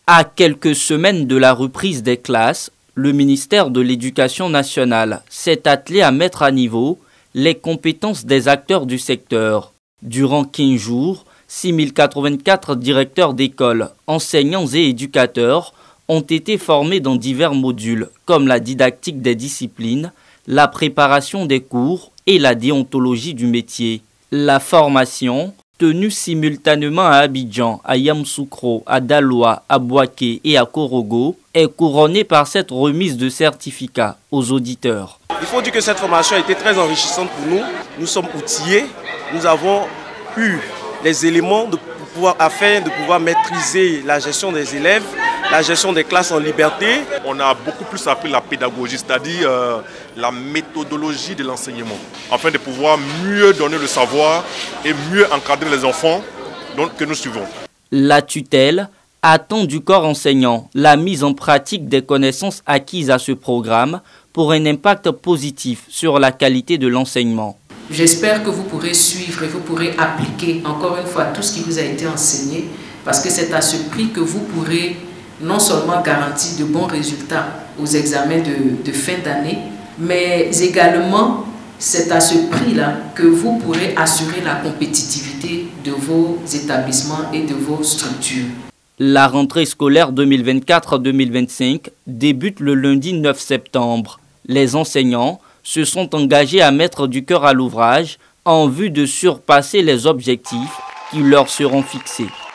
À quelques semaines de la reprise des classes, le ministère de l'Éducation nationale s'est attelé à mettre à niveau les compétences des acteurs du secteur. Durant 15 jours, 6084 directeurs d'école, enseignants et éducateurs ont été formés dans divers modules comme la didactique des disciplines, la préparation des cours et la déontologie du métier. La formation, tenue simultanément à Abidjan, à Yamoussoukro, à Daloa, à Bouaké et à Korogo, est couronnée par cette remise de certificats aux auditeurs. Il faut dire que cette formation a été très enrichissante pour nous. Nous sommes outillés, nous avons eu les éléments afin de pouvoir maîtriser la gestion des élèves, la gestion des classes en liberté. On a beaucoup plus appris la pédagogie, c'est-à-dire la méthodologie de l'enseignement, afin de pouvoir mieux donner le savoir et mieux encadrer les enfants que nous suivons. La tutelle attend du corps enseignant la mise en pratique des connaissances acquises à ce programme pour un impact positif sur la qualité de l'enseignement. J'espère que vous pourrez suivre et vous pourrez appliquer encore une fois tout ce qui vous a été enseigné, parce que c'est à ce prix que vous pourrez non seulement garantir de bons résultats aux examens de fin d'année, mais également c'est à ce prix-là que vous pourrez assurer la compétitivité de vos établissements et de vos structures. La rentrée scolaire 2024-2025 débute le lundi 9 septembre. Les enseignants se sont engagés à mettre du cœur à l'ouvrage en vue de surpasser les objectifs qui leur seront fixés.